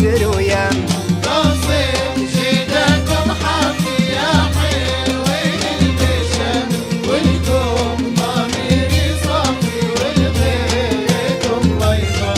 يسر ويم. قصيد جيدكم حافي يا حلوين البشم، والكم ضميري صافي والغيركم ضيفة.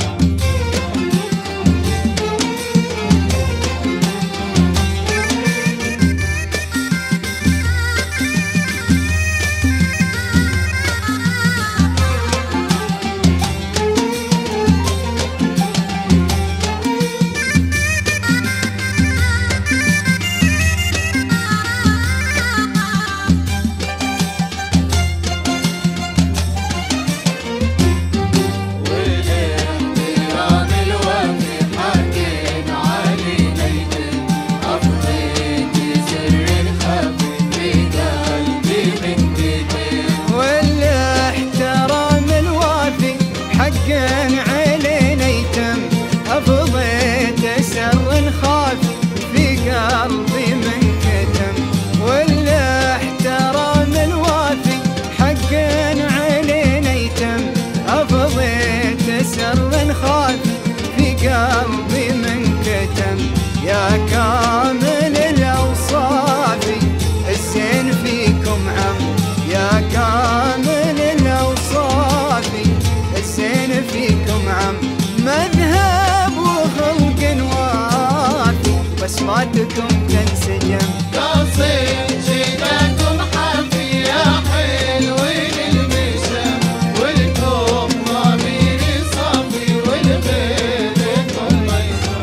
يا كامل الأوصاف الزين فيكم عم، يا كامل الأوصاف الزين فيكم عم. مذهب وخلق وافي بسماتكم تنسجم. قصيد جيدكم حافي يا حلوين البشم، والكم ضميري صافي والغيركم ضيفة.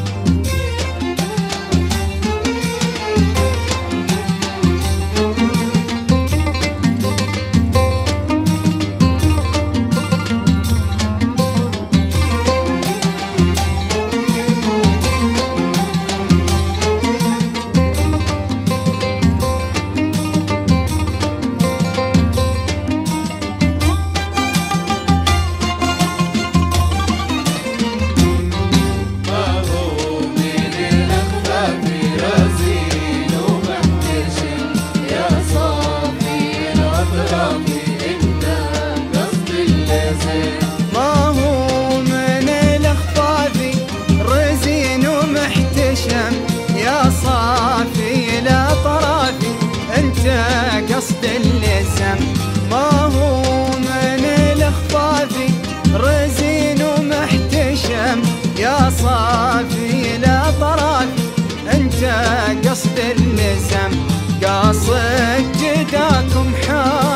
قصد اللزم ما هو من الخفافي، رزين ومحتشم يا صافي لا طرافي، انت قصد اللزم. قاصد جداكم حار